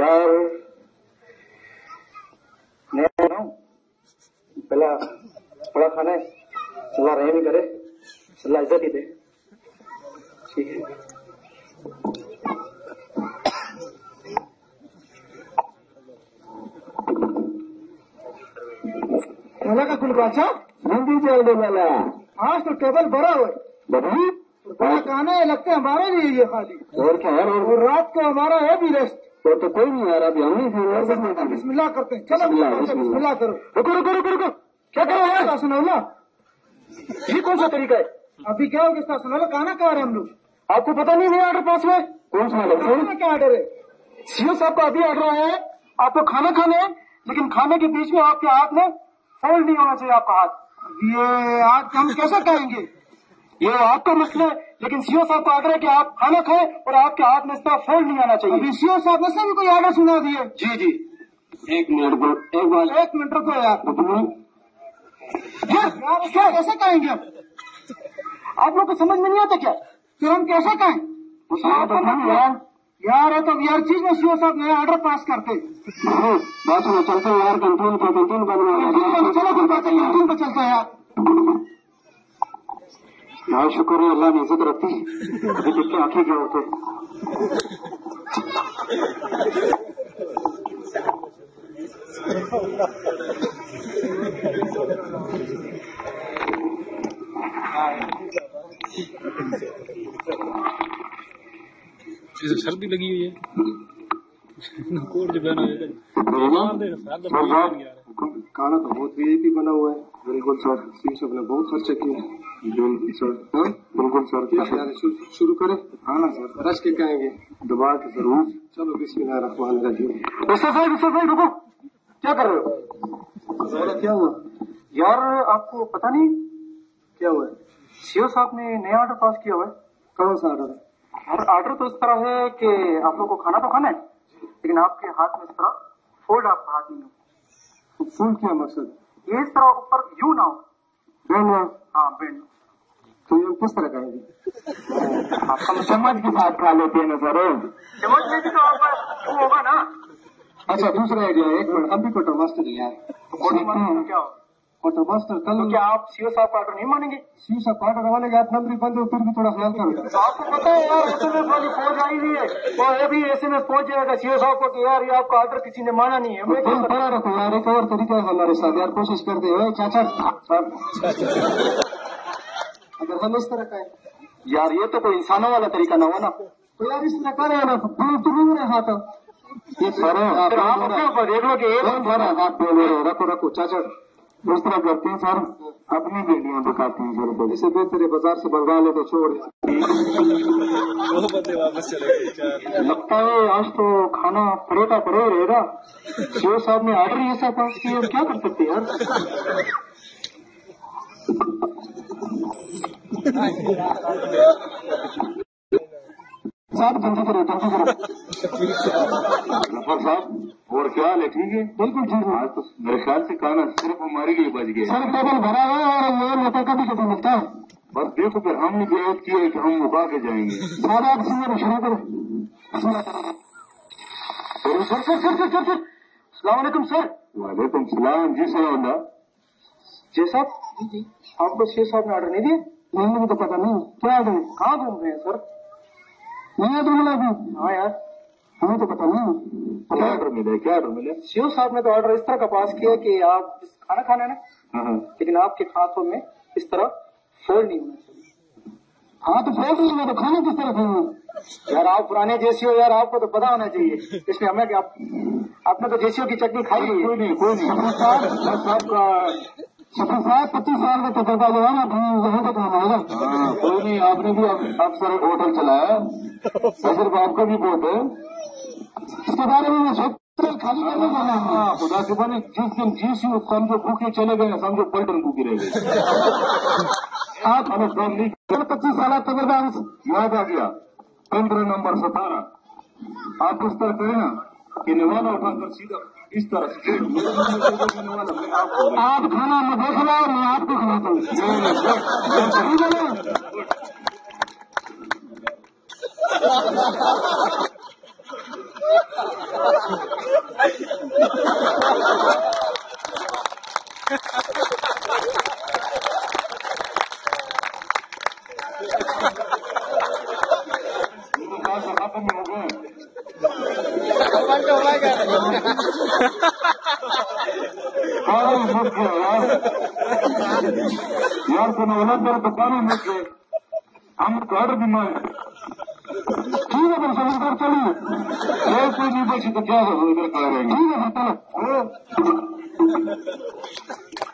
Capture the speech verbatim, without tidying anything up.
यार नया ना पहला बड़ा खाना है, अल्लाह रहम ही करे, अल्लाह इज्जत ही दे। ठीक है खाना का कुल बादशाह मंदिर चल दे वाला आज तो टेबल भरा हुआ है। बड़ा खाना है, लगता है हमारे लिए ये खाली। और क्या है, और रात को हमारा है भी रेस्ट। तो, तो कोई नहीं यार, अभी हम नहीं बिस्मिल्लाह करते हैं। चलो बिस्मिल्लाह करो। रुको रुको रुको रुको, क्या करो यार, सुनौला ये कौन सा तरीका है? अभी क्या हो गया सुनौला, खाना खा रहे हम लोग, आपको पता नहीं है ऑर्डर पास में कौन सा खाना क्या ऑर्डर है? सीओ साहब का अभी ऑर्डर आया है, आपको खाना खाना है, लेकिन खाने के बीच में आपके हाथ में फोल्ड नहीं होना चाहिए आपका हाथ। ये आज हम कैसे खाएंगे, ये आपका मसला है, लेकिन सीओ साहब का ऑर्डर है कि आप खाना खाएं और आपके हाथ में इसका फोल्ड नहीं आना चाहिए। अभी सीओ साहब ने सभी कोई ऑर्डर सुना दिए। जी जी एक मिनट एक बार एक मिनट रुको यार, यार क्या कैसे खाएंगे आप? आप लोग को समझ में नहीं आता क्या? फिर हम कैसे खाएं? यार यार तो यार चीज में सीओ साहब नया ऑर्डर पास करते बात में चलते यार, कंट्रोल का कंट्रोल बना, चलो कोई बात नहीं, कंट्रोल पे चलते हैं यार। यार शुक्र है अल्लाह ने इज्जत रखती, अभी देख के आंखें क्या होते। सर्दी लगी हुई है, कोट जो पहना है खाना तो बहुत वीआईपी बना हुआ है। बिल्कुल सर, सीओ साहब ने बहुत खर्चा किया। बिल्कुल सर, बिल्कुल सर, शुरू करें। हाँ ना सर, रश के कहेंगे दबा के जरूर। चलो बिस्मिल्लाहिर्रहमानिर्रहीम। रुको, क्या कर रहे हो? क्या हुआ यार, आपको पता नहीं क्या हुआ है? सीओ साहब ने नया ऑर्डर पास किया हुआ है। कौन सा ऑर्डर है? और ऑर्डर तो इस तरह है कि आप लोग को खाना तो खाना है, लेकिन आपके हाथ में इस तरह फोल्ड आपका हाथ नहीं हो। फोल्ड क्या मकसद? ये इस तरह ऊपर यू ना हो, बैंड हो। हाँ बैंड। तो ये किस तरह करेंगे? आपका समझ के साथ खा लेते हैं ना सर, समझ लेते तो आपका वो होगा ना। अच्छा दूसरा आइडिया, एक मिनट, हम भी क्वार्टर मास्टर है यार। क्वार्टर मास्टर क्या हो? क्वार्टर मास्टर कल तो क्या आप सीओ साहब का ऑर्डर नहीं मानेंगे? सीओ साहब का ऑर्डर वाले हाथ नंबरी बंद हो, फिर भी थोड़ा ख्याल करो। आपको पता है यार एसएमएस वाली फौज आई हुई है, और ये भी एसएमएस पहुंच जाएगा सीओ साहब को कि यार ये आपका ऑर्डर किसी ने माना नहीं है। मैं क्या पता रखो यार, एक और तरीका है हमारे साथ यार, कोशिश करते हो चाचा। अगर हम इस तरह का यार, ये तो कोई इंसानों वाला तरीका ना हुआ ना, तो यार इस तरह करे ना, तुम हाथ ये सर आप देख लो कि हाथ रखो रखो चाचा, उस तरह करते हैं सर, अपनी बेटियां दिखाती हैं सर। इसे बेहतर बाजार से मंगा ले तो छोड़। वापस चले लगता है आज तो खाना परोटा पड़े रहेगा। सीओ साहब ने ऑर्डर ऐसा पास किया, क्या कर सकते यार। साहब जल्दी करो जल्दी करो। नफर साहब और क्या हाल है? ठीक है बिल्कुल ठीक है। आज तो मेरे ख्याल से खाना सिर्फ हमारे लिए बच गया। सर टेबल भरा है और ये लोटा का भी कभी मिलता है। बस देखो फिर हमने विरोध किया है कि हम मुका के जाएंगे। साहब आप शुरू शुरू करो। Sir sir sir sir sir sir सलाम सर। वालेकुम सलाम। जी सलाम जी साहब। जी आपको शेख साहब ने ऑर्डर नहीं दिया? नहीं मुझे तो पता नहीं क्या ऑर्डर, कहाँ घूम रहे हैं सर? नहीं तो मिला भी। हाँ यार हमें तो पता नहीं क्या ऑर्डर मिले, क्या ऑर्डर मिले? सीओ साहब ने तो ऑर्डर इस तरह का पास किया कि आप खाना खाना है ना, लेकिन आपके हाथों में इस तरह फोल्ड नहीं होना चाहिए। हाँ तो फोल्ड नहीं होना तो खाना किस तरह खाना? यार आप पुराने जेसीओ यार, आपको तो पता होना चाहिए। इसलिए हमें क्या आपने तो जेसीओ की चटनी खाई है। कोई नहीं कोई नहीं साहब पच्चीस साल का तजुर्बा जो है ना वहाँ तक काम आएगा। कोई नहीं, आपने भी अब सर होटल चलाया, सिर्फ आपका भी बहुत है, इसके बारे में मैं सोच खाली करने जाना है। खुदा के बने जिस दिन जीस समझो भूखे चले गए, समझो पलटन भूखे रह गए। आप हमें काम नहीं कर, पच्चीस साल तजुर्बा याद आ गया। पंद्रह नंबर सतारह आप इस तरह करें ना कि निवाला उठाकर सीधा इस तरह से आप खाना में देख लो, मैं आपको खिलाता हूँ। यार कोनो गलत बात बताना मुझे हम घर बीमार ठीक है पर समझ कर चलिए और कोई नहीं बची तो क्या हो इधर करेंगे ठीक है चलो